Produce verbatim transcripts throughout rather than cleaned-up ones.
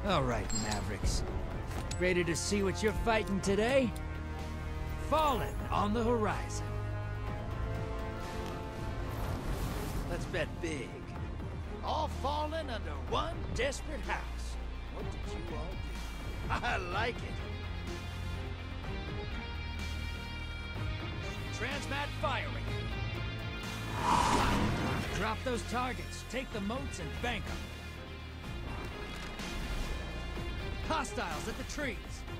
All right, Mavericks. Ready to see what you're fighting today? Fallen on the horizon. Let's bet big. All fallen under one desperate house. What did you all do? I like it. Transmat firing. Drop those targets, take the moats, and bank them. Hostiles at the trees.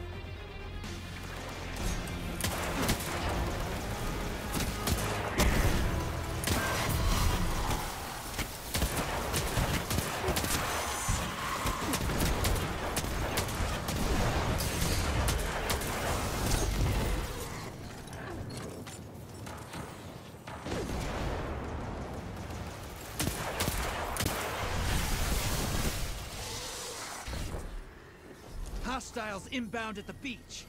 Hostiles inbound at the beach.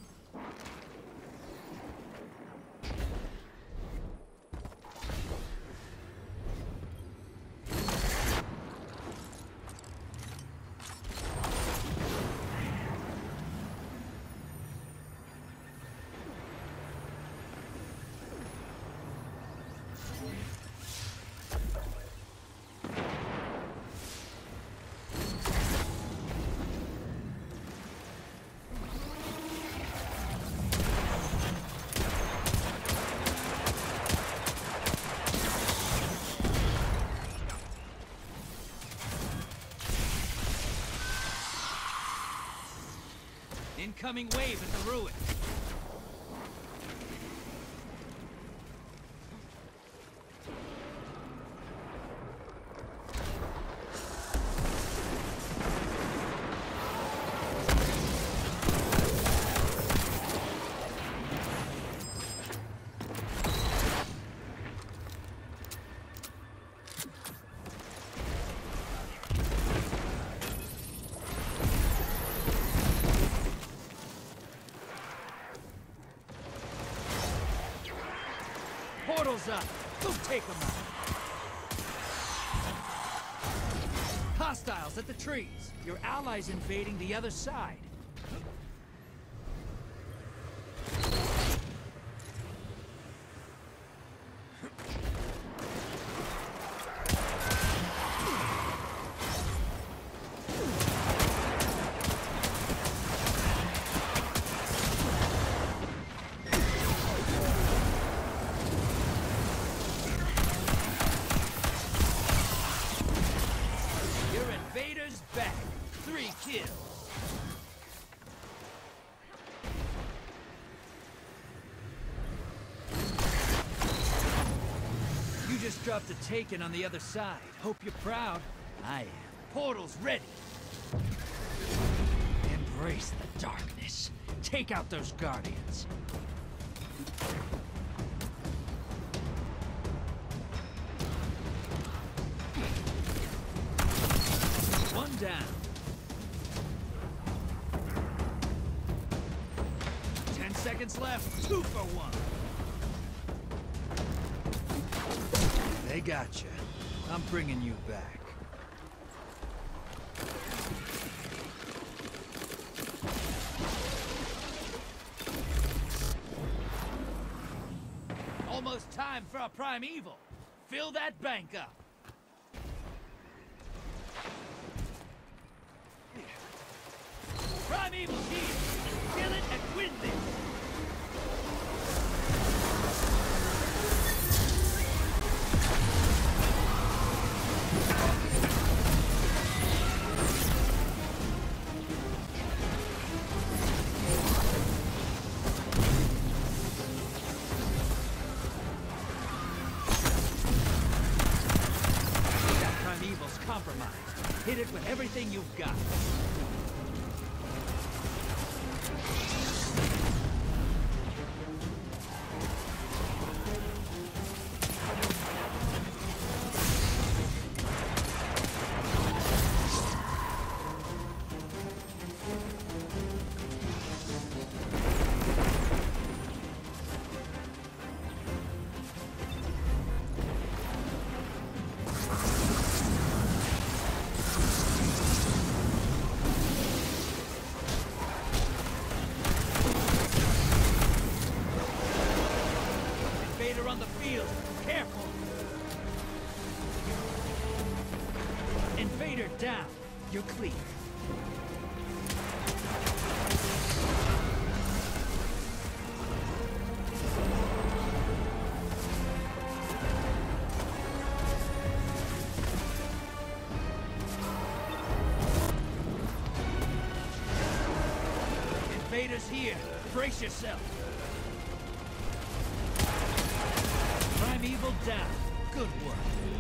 Incoming wave at the ruins. Portal's up. Go take them out. Hostiles at the trees. Your allies invading the other side. Back. Three kills. You just dropped a Taken on the other side. Hope you're proud. I am. Portal's ready. Embrace the darkness. Take out those Guardians. Down. Ten seconds left. Two for one. They got you. I'm bringing you back. Almost time for a primeval. Fill that bank up. Primeval's here! Kill it and win this! That Primeval's compromised. Hit it with everything you've got. shield! Careful! Invader down! You're clear. Invaders here! Brace yourself! Primeval down! Good work!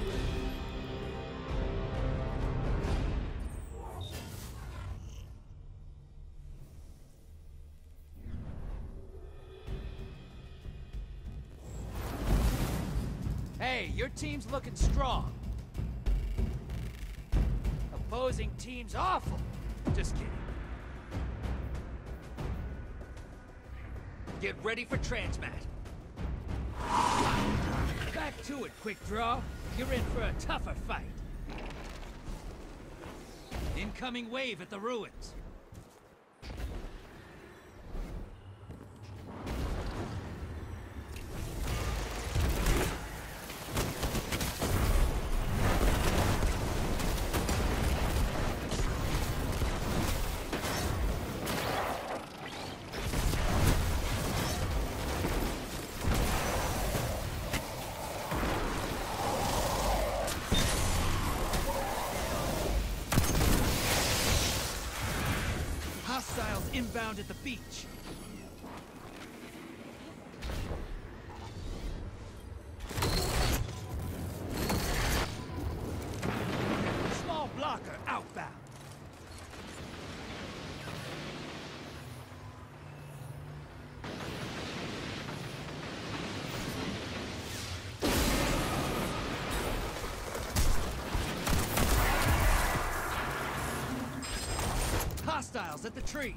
Hey, your team's looking strong. Opposing team's awful. Just kidding. Get ready for transmat. Back to it, Quick Draw. You're in for a tougher fight. Incoming wave at the ruins. Hostiles inbound at the beach. Small blocker outbound. Hostiles at the trees.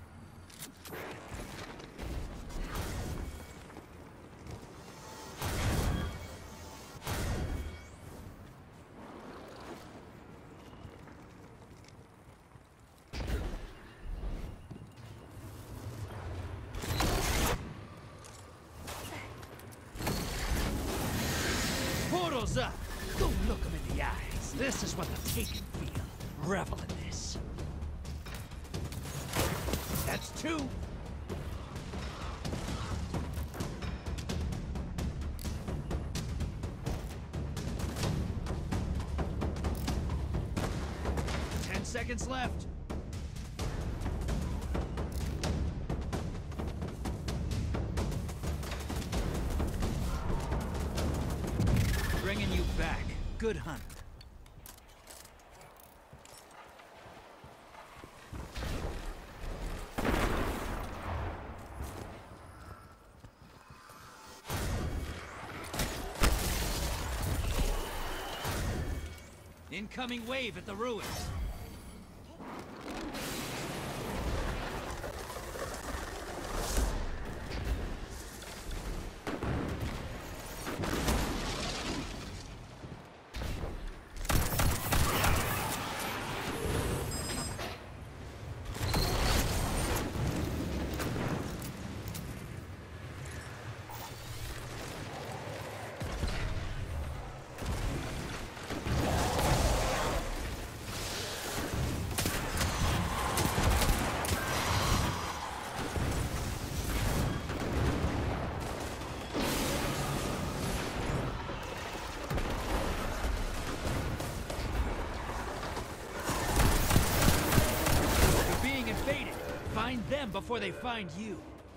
Portal's up. Go look them in the eyes. This is what the Taken feel. Revel in this. That's two. Ten seconds left. Bringing you back. Good hunt. Incoming wave at the ruins. Find them before they find you.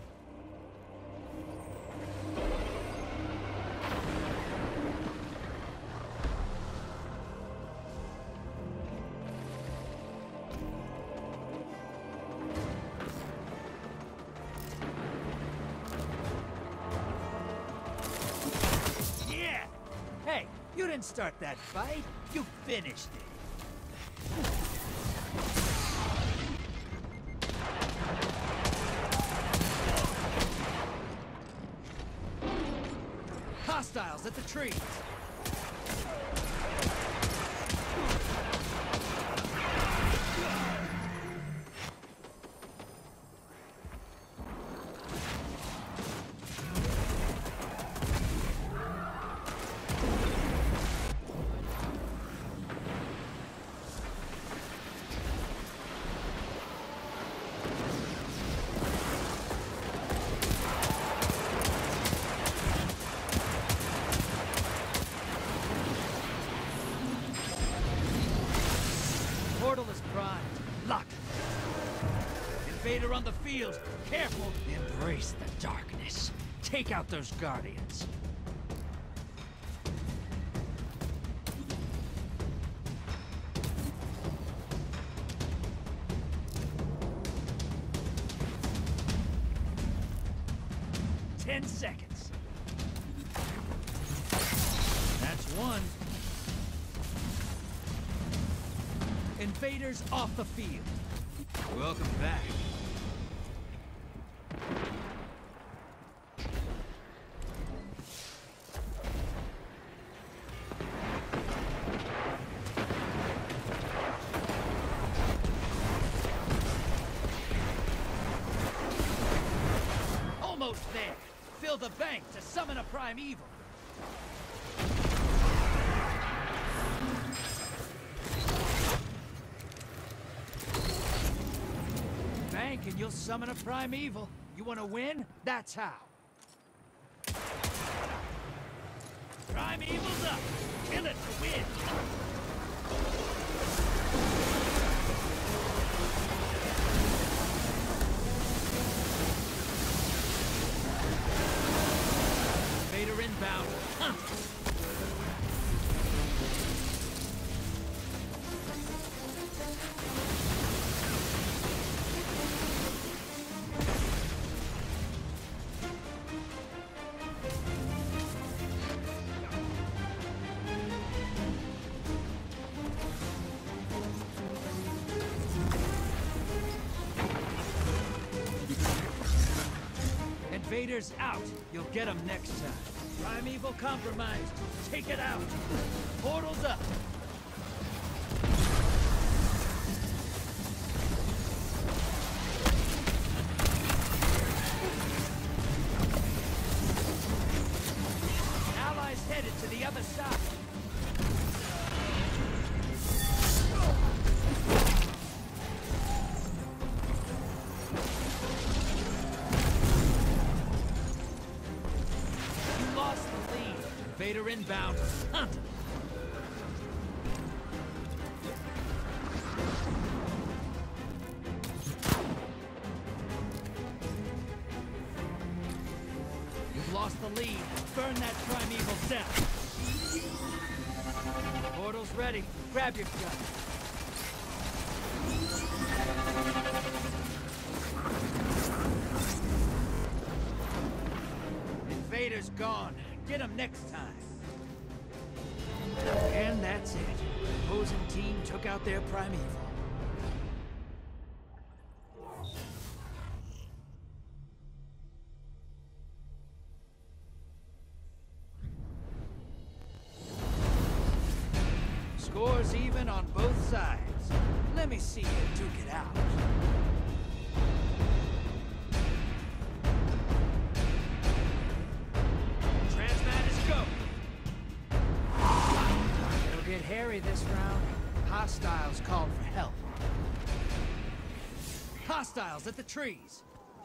Yeah! Hey, you didn't start that fight. You finished it. Hostiles at the trees. field. Careful. Embrace the darkness. Take out those guardians. Ten seconds. That's one. Invaders off the field. Welcome back. Almost there. Fill the bank to summon a primeval. Bank and you'll summon a primeval. You want to win? That's how. Primeval's up. Kill it to win. Invader inbound. Hunt. Invaders out. You'll get them next time. Primeval compromised. Take it out. Portals up. Allies headed to the other side. Invader inbound. Hunt! You've lost the lead. Burn that primeval down. Portal's ready. Grab your gun. Invader's gone. Get him next time. And that's it. The opposing team took out their primeval. Scores even on both sides. Let me see you duke it out. Harry this round. Hostiles called for help. Hostiles at the trees.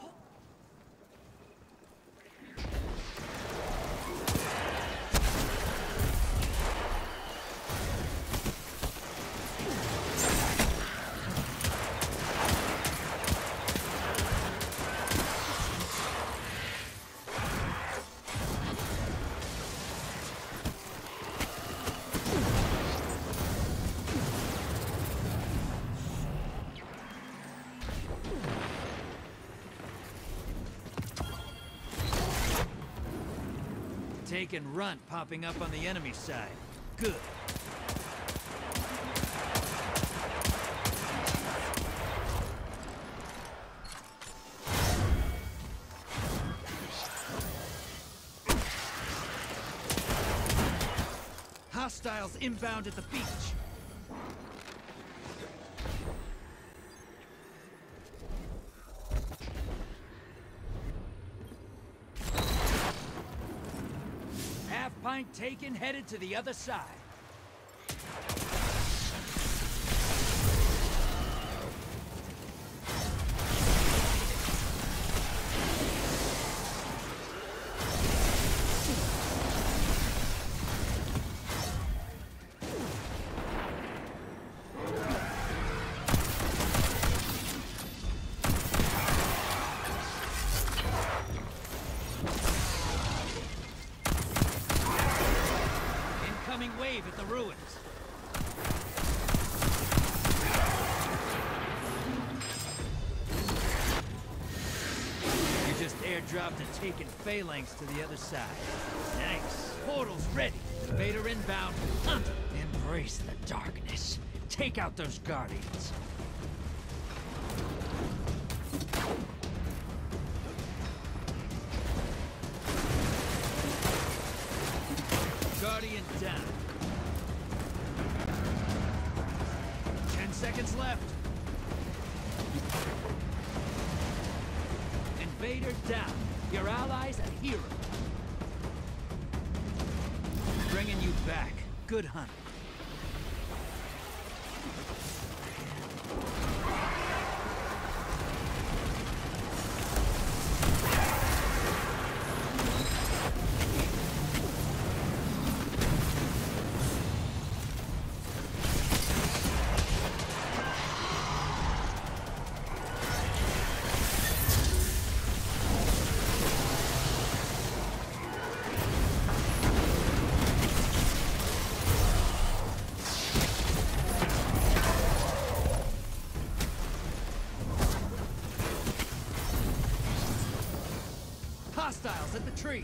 Taking runt popping up on the enemy side. Good. Hostiles inbound at the beach. Pint taken, headed to the other side. ruins. You just airdropped a taken phalanx to the other side. Nice. Portal's ready. Vader inbound. Hunt. Embrace the darkness. Take out those guardians. Guardian down. Ten seconds left. Invader down. Your ally's a hero. Bringing you back. Good hunt. Hostiles at the trees.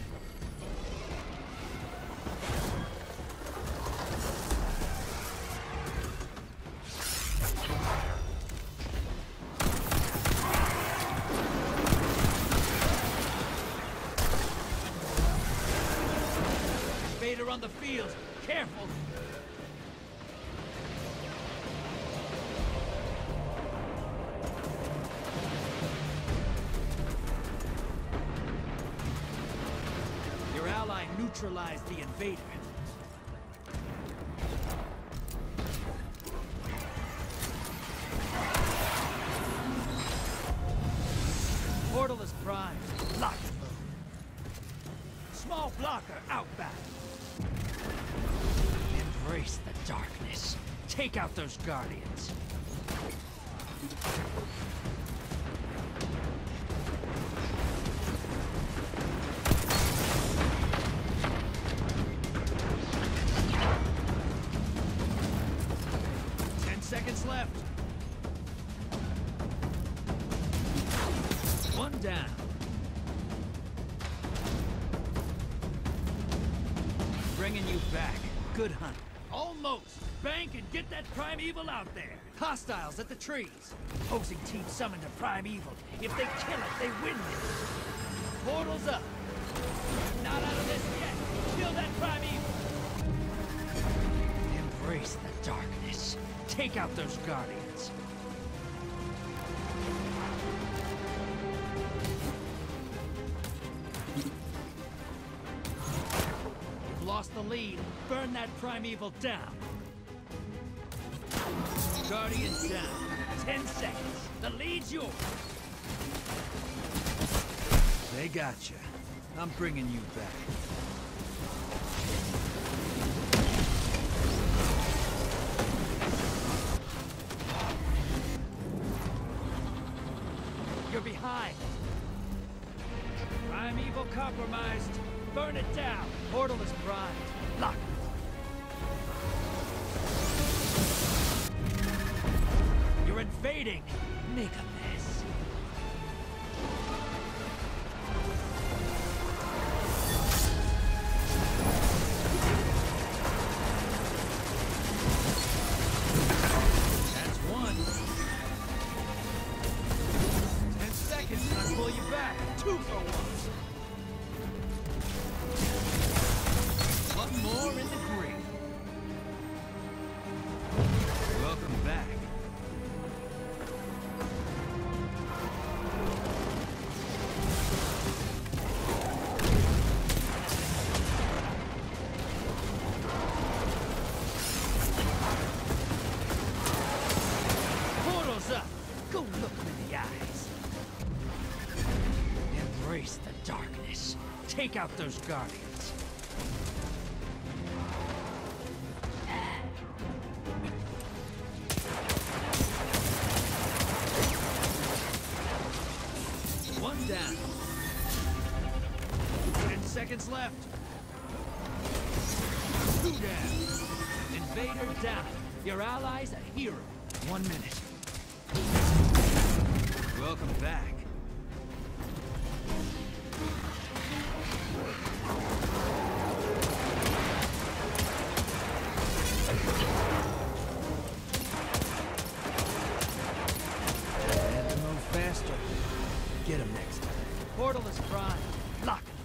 Vader on the field. Careful. Ally neutralized the invader. Portal is primed. Lock and load. Small blocker outbound. Embrace the darkness. Take out those guardians. Seconds left. One down. Bringing you back. Good hunt. Almost. Bank and get that primeval out there. Hostiles at the trees. Opposing team summoned a primeval. If they kill it, they win this. Portal's up. Not out of this yet. Kill that primeval. Embrace the darkness. Take out those guardians. You've lost the lead. Burn that primeval down. Guardian down. Ten seconds. The lead's yours. They got you. I'm bringing you back. You're behind. Primeval compromised. Burn it down. Portal is primed. Lock it. You're invading. Make a mess. That's one. Ten seconds and I pull you back. Two for one. One more in the grave. Welcome back. Portal's up. Go look them in the eyes. Embrace the darkness. Take out those guardians. One down. Ten seconds left. Two down. invader down. Your ally's a hero. One minute. Welcome back. Have to move faster. Get him next time. Portal is primed. Lock it.